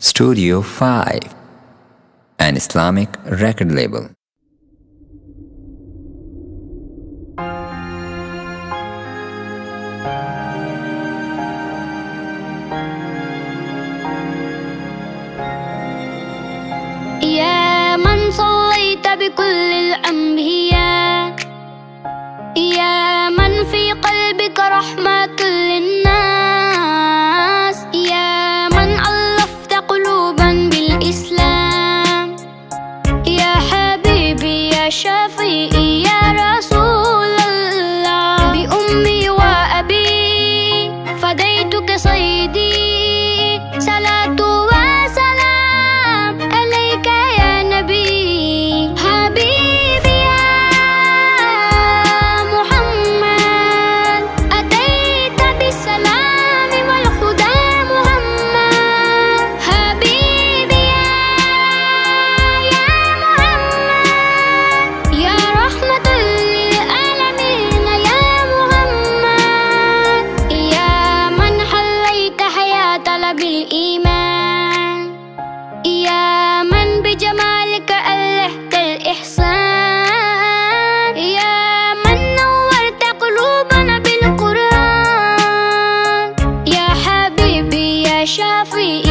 Studio 5, an Islamic record label. يا من صليت بكل الأنبياء، يا من في قلبك رحمة للناس، يا من ألفت قلوبا بالإسلام، يا حبيبي يا شفيعي يا رسول الله، بأمي وأبي فديتك صيدي، صلاة وسلام عليك يا نبي. حبيبي يا محمد أتيت بالسلام والهدى محمد، حبيبي يا محمد يا رحمة للعالمين يا محمد، يا من حليت حياة بالإيمان، يا من بجمالك ألهت الإحسان، يا من نورت قلوبنا بالقرآن، يا حبيبي يا شافي